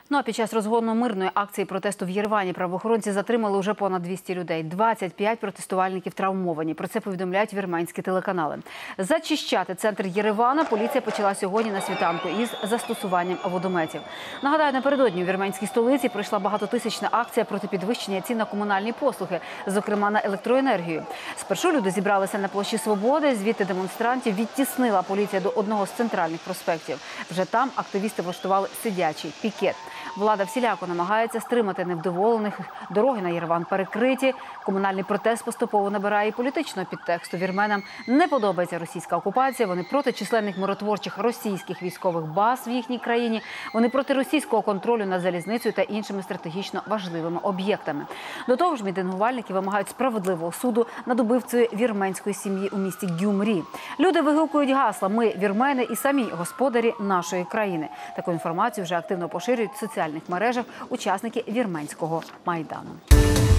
Ну а під час розгону мирної акції протесту в Єревані правоохоронці затримали вже понад 200 людей. 25 протестувальників травмовані. Про це повідомляють вірменські телеканали. Зачищати центр Єревана поліція почала сьогодні на світанку із застосуванням водометів. Нагадаю, напередодні у вірменській столиці пройшла багатотисячна акція проти підвищення цін на комунальні послуги, зокрема на електроенергію. Спершу люди зібралися на площі Свободи, звідти демонстрантів відтіснила поліція до одного з центральних проспектів. Вже там активісти влаштували сидячий пікет. Влада всіляко намагається стримати невдоволених, дороги на Єреван перекриті, комунальний протест поступово набирає і політичного підтексту. Вірменам не подобається російська окупація, вони проти численних миротворчих російських військових баз в їхній країні, вони проти російського контролю над залізницею та іншими стратегічно важливими об'єктами. До того ж, мітингувальники вимагають справедливого суду над убивцею вірменської сім'ї у місті Гюмрі. Люди вигукують гасла «Ми вірмени і самі господарі нашої країни». Таку інформацію вже активно поширюють в соціальних мережах учасники вірменського Майдану.